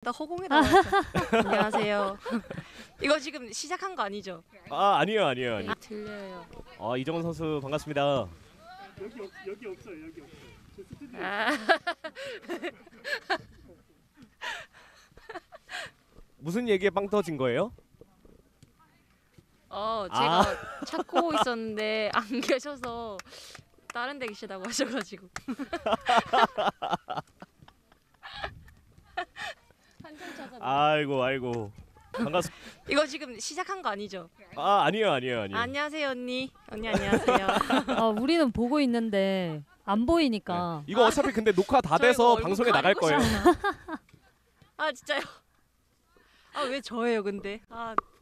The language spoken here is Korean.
나 허공에 나와요. 안녕하세요. 이거 지금 시작한 거 아니죠? 아니에요. 들려요. 이정은 선수 반갑습니다. 여기 없어요. 여기 없어요. 저 스튜디오. 무슨 얘기에 빵 터진 거예요? 제가 찾고 있었는데 안 계셔서 다른 데 계시다고 하셔가지고. 한참 찾았는데. 아이고. 반갑습니다. 이거 지금 시작한 거 아니죠? 아니에요. 안녕하세요 언니. 언니 안녕하세요. 우리는 보고 있는데 안 보이니까. 이거 어차피 근데 녹화 다 저 이거 돼서 얼굴 방송에 나갈 가리고 거예요. 진짜요? 왜 저예요 근데?